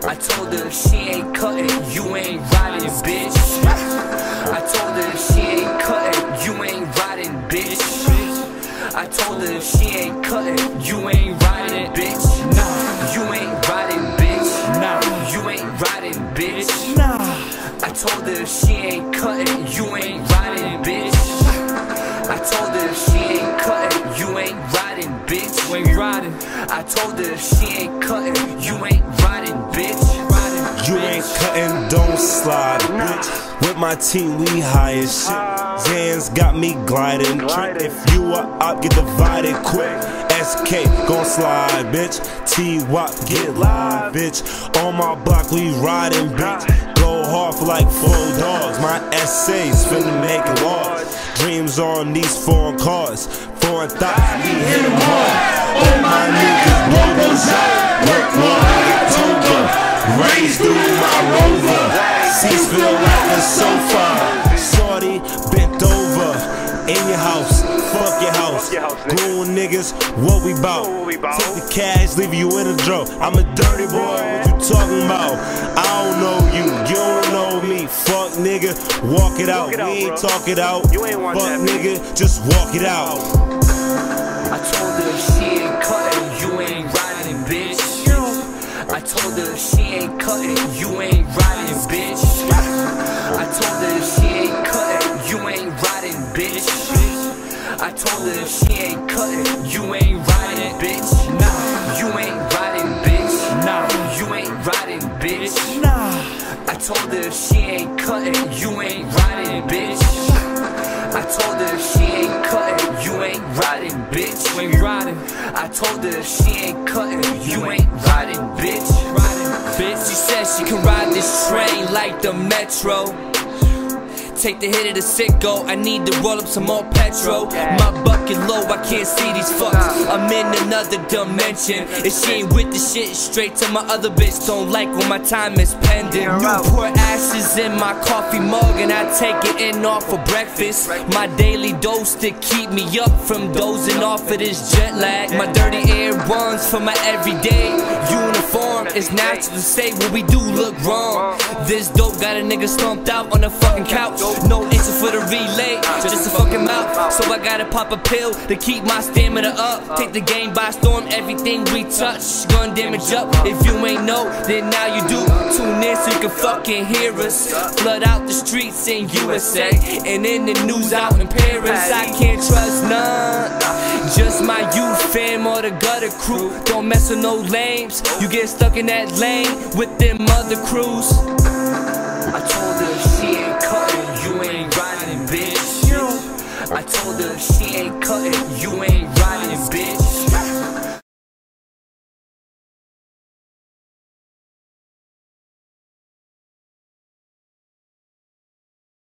I told her she ain't cutting, you ain't riding, bitch. I told her she ain't cutting, you ain't riding, bitch. I told her she ain't cutting, you ain't riding, bitch. Nah, you ain't riding, bitch. Nah, you ain't riding, bitch. Nah, I told her she ain't cutting, you ain't riding, bitch. I told her she ain't cutting, you ain't riding, bitch. You ain't riding. I told her she ain't cutting, you ain't riding, bitch. You ain't cutting, don't slide, bitch. With my team, we high as shit. Zans got me gliding. If you are up, get divided quick. SK gon' slide, bitch. T-Wop, get live, bitch. On my block, we riding, bitch. Go hard for like 4 dogs. My essays finna make it large. Dreams on these foreign cars. Foreign thoughts, we hit them hard. All my niggas, blow those out. Work hard, October. Raised through my Rover. Seats feel like a sofa. Shorty bent over. In your house, fuck your house. Goon niggas, what we bout? Take the cash, leave you in a drawer. I'm a dirty boy, what you talking about? I don't know you, you don't know me. Fuck nigga, walk it out. We ain't talk it out. Fuck nigga, just walk it out. I told her she ain't cutting, you ain't riding, bitch. I told her she ain't cutting, you ain't riding, bitch. I told her she ain't cutting, you ain't riding, bitch. I told her she ain't cutting, you ain't riding, bitch. Nah, you ain't riding, bitch. Nah, you ain't riding, bitch. Nah, I told her she ain't cutting, you ain't riding, bitch. I told her she ain't cutting, you ain't riding, bitch. You ain't riding. I told her she ain't cutting, you ain't riding, bitch. Bitch, she said she can ride this train like the metro. Take the hit of the sicko, I need to roll up some more petrol. My bucket low, I can't see these fucks. I'm in another dimension. If she ain't with the shit, straight to my other bitch. Don't like when my time is pending. You pour ashes in my coffee mug and I take it in off for breakfast. My daily dose to keep me up from dozing off of this jet lag. My dirty air runs for my everyday uniform. It's natural to say what we do look wrong. This dope got a nigga slumped out on the fucking couch. No answer for the relay, just a fucking mouth. So I gotta pop a pill to keep my stamina up. Take the game by storm, everything we touch gun damage up. If you ain't know, then now you do. Tune in so you can fucking hear us. Flood out the streets in USA and in the news out in Paris. I can't trust none, just my youth fam or the gutter crew. Don't mess with no lames, you get stuck in that lane with them other crews. I told her she ain't cutting, you ain't riding, bitch. I told her she ain't cutting, you ain't riding, bitch.